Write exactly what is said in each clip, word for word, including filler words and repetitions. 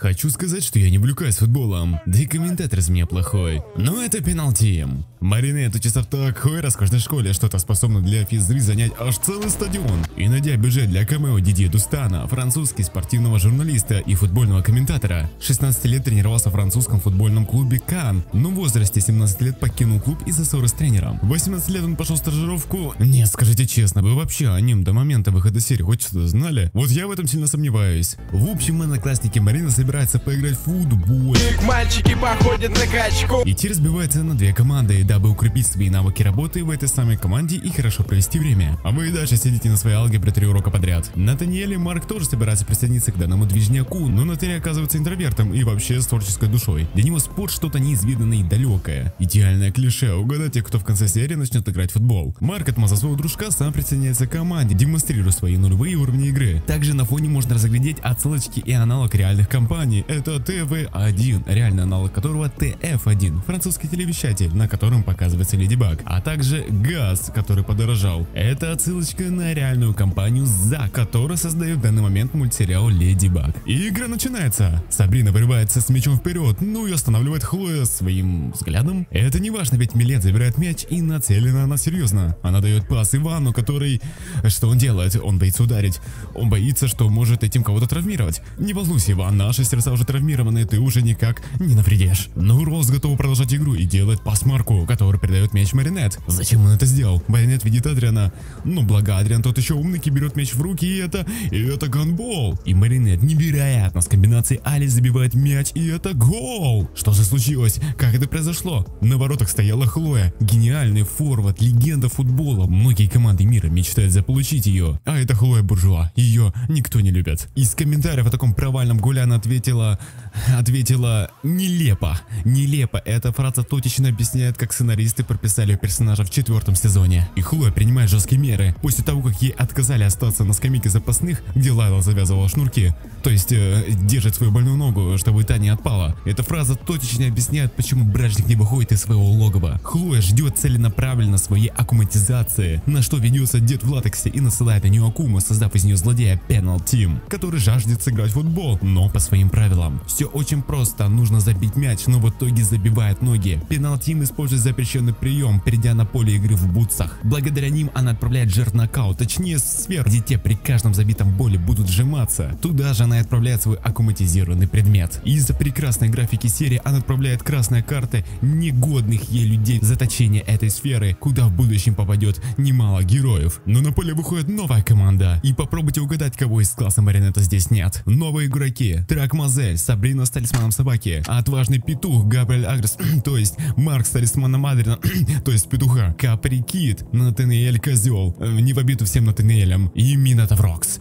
Хочу сказать, что я не увлекаюсь футболом, да и комментатор из меня плохой. Но это пенальти. Маринет учится в такой роскошной школе, что-то способно для физры занять аж целый стадион. И найдя бюджет для камео Дидье Дустана, французский спортивного журналиста и футбольного комментатора, шестнадцать лет тренировался в французском футбольном клубе Кан, но в возрасте семнадцати лет покинул клуб из-за ссоры с тренером. В восемнадцать лет он пошел в стажировку. Нет, скажите честно, вы вообще о нем до момента выхода серии хоть что-то знали? Вот я в этом сильно сомневаюсь. В общем, одноклассники Марина собирается поиграть в футбол. Мальчики походят на качку. И те разбиваются на две команды, дабы укрепить свои навыки работы в этой самой команде и хорошо провести время. А вы и дальше сидите на своей алгебре три урока подряд. Натаниэль и Марк тоже собираются присоединиться к данному движняку, но Натаниэль оказывается интровертом и вообще с творческой душой. Для него спорт что-то неизведанное и далекое. Идеальное клише, угадайте, кто в конце серии начнет играть в футбол. Марк, отмазав своего дружка, сам присоединяется к команде, демонстрируя свои нулевые уровни игры. Также на фоне можно разглядеть отсылочки и аналог реальных компаний. Это тэ вэ один, реальный аналог которого тэ эф один, французский телевещатель, на котором показывается Леди Баг, а также Газ, который подорожал. Это отсылочка на реальную компанию за, которая создает в данный момент мультсериал Леди Баг. И игра начинается. Сабрина вырывается с мячом вперед, ну и останавливает Хлоя своим взглядом. Это не важно, ведь Милет забирает мяч и нацелена она серьезно. Она дает пас Ивану, который... Что он делает? Он боится ударить. Он боится, что может этим кого-то травмировать. Не волнуйся, Иван, наши сердца уже травмированы, ты уже никак не навредишь. Но Роуз готова продолжать игру и делает пас Марку, который передает мяч Маринет. Зачем он это сделал? Маринет видит Адриана. Но благо Адриан тот еще умный, берет мяч в руки, и это... И это гандбол. И Маринет невероятно с комбинацией Али забивает мяч, и это гол. Что же случилось? Как это произошло? На воротах стояла Хлоя. Гениальный форвард, легенда футбола. Многие команды мира мечтают заполучить ее. А это Хлоя Буржуа. Ее никто не любит. Из комментариев о таком провальном голе она ответила... Ответила... Нелепо. Нелепо. Эта фраза точечно объясняет, как сценаристы прописали персонажа в четвертом сезоне. И Хлоя принимает жесткие меры. После того, как ей отказали остаться на скамейке запасных, где Лайла завязывала шнурки. То есть, э, держит свою больную ногу, чтобы та не отпала. Эта фраза точечно объясняет, почему бражник не выходит из своего логова. Хлоя ждет целенаправленно своей аккуматизации, на что ведется дед в латексе и насылает на нее Акуму, создав из нее злодея Пенальти, который жаждет сыграть в футбол, но по своим правилам. Все очень просто, нужно забить мяч, но в итоге забивает ноги. Пенальти использует запрещенный прием, перейдя на поле игры в бутсах. Благодаря ним она отправляет жертв в нокаут, точнее сфер, где те при каждом забитом боле будут сжиматься. Туда же она отправляет свой аккуматизированный предмет. Из-за прекрасной графики серии она отправляет красные карты негодных ей людей в заточение этой сферы, куда в будущем попадет немало героев. Но на поле выходит новая команда, и попробуйте угадать, кого из класса Маринета здесь нет. Новые игроки: Трак-Мазель, Сабрина с талисманом собаки, отважный петух Габриэль Агрес, то есть Марк с талисманом Адрина, то есть петуха, Капри Кит, Натаниэль Козел, не в обиду всем Натаниэлям, и Минотаврокс,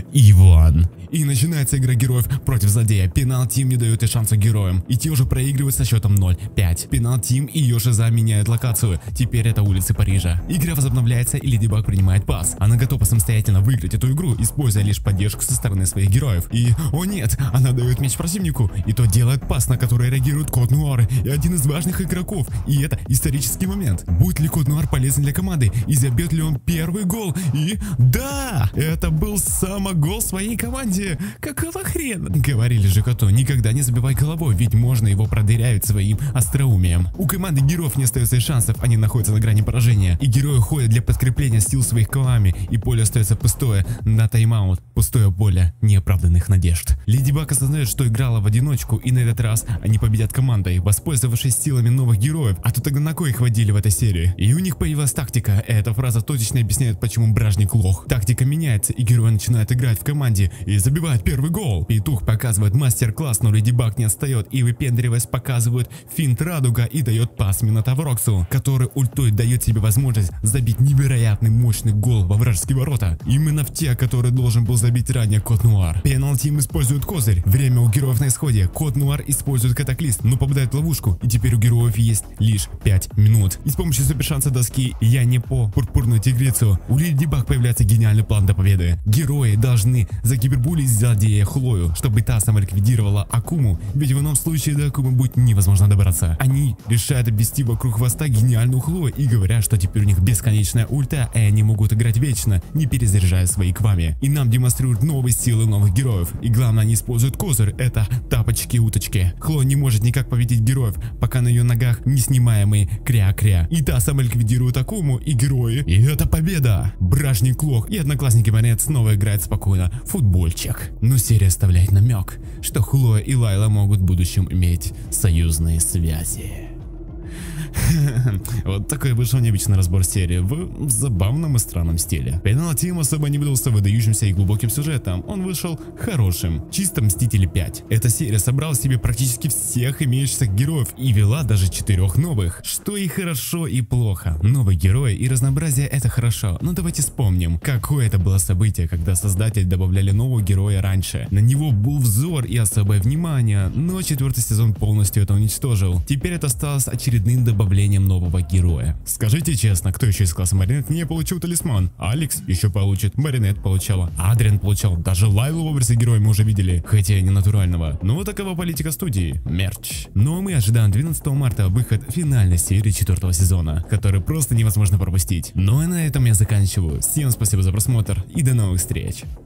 Иван. И начинается игра героев против злодея. Пеналтим не дает и шанса героям, и те уже проигрывают со счетом ноль пять. Пеналтим и ее Шиза меняют локацию, теперь это улицы Парижа. Игра возобновляется, и Леди Баг принимает пас. Она готова самостоятельно выиграть эту игру, используя лишь поддержку со стороны своих героев. И, о нет, она дает мяч противнику, и тот делает пас, на который реагирует Кот Нуар и один из важных игроков. И это исторический момент. Будет ли Кот Нуар полезен для команды, и забьет ли он первый гол? И да, это был самогол своей команде. Какого хрена? Говорили же Коту, никогда не забивай головой, ведь можно его продырявить своим остроумием. У команды героев не остается шансов, они находятся на грани поражения, и герои ходят для подкрепления сил своих кланами, и поле остается пустое на тайм-аут. Пустое поле неоправданных надежд. Леди Баг осознает, что играла в одиночку, и на этот раз они победят командой, воспользовавшись силами новых героев, а то тогда на кой их водили в этой серии? И у них появилась тактика. Эта фраза точечно объясняет, почему бражник лох. Тактика меняется, и герои начинают играть в команде и забивает первый гол. Петух показывает мастер-класс, но Леди Баг не отстает и, выпендриваясь, показывает финт Радуга и дает пас Минотавроксу, который ультой дает себе возможность забить невероятный мощный гол во вражеские ворота. Именно в те, которые должен был забить ранее Кот Нуар. Пеналтим использует козырь. Время у героев на исходе. Кот Нуар использует катаклизм, но попадает в ловушку, и теперь у героев есть лишь пять минут. И с помощью супершанса доски «Я не по пурпурную тигрицу» у Леди Баг появляется гениальный план до победы. Герои должны закибербулить злодея Хлою, чтобы та самоликвидировала Акуму, ведь в ином случае до Акумы будет невозможно добраться. Они решают обвести вокруг хвоста гениальную Хлою и говорят, что теперь у них бесконечная ульта, и они могут играть вечно, не перезаряжая свои квами. И нам демонстрируют новые силы новых героев. И главное, они используют козырь, это тапочки-уточки. Хлоя не может никак победить героев, пока на ее ногах неснимаемый кря-кря. И та сама ликвидирует Акуму и герои. И это победа! Бражник Лох и одноклассники Маринет снова играют спокойно в футбольчик. Но серия оставляет намек, что Хлоя и Лайла могут в будущем иметь союзные связи. Вот такой вышел необычный разбор серии в забавном и странном стиле. Финал Тим особо не выдался выдающимся и глубоким сюжетом, он вышел хорошим. Чисто Мстители пять. Эта серия собрала в себе практически всех имеющихся героев и ввела даже четырех новых, что и хорошо, и плохо. Новые герои и разнообразие — это хорошо, но давайте вспомним, какое это было событие, когда создатели добавляли нового героя раньше. На него был взор и особое внимание, но четвертый сезон полностью это уничтожил. Теперь это осталось очередным добавлением нового героя. Скажите честно, кто еще из класса Маринет не получил талисман? Алекс еще получит, Маринет получала, Адриан получал, даже Лайлу в образе героя мы уже видели, хотя и не натурального. Но вот такова политика студии. Мерч. Ну а мы ожидаем двенадцатого марта выход финальной серии четвертого сезона, который просто невозможно пропустить. Ну и на этом я заканчиваю. Всем спасибо за просмотр и до новых встреч.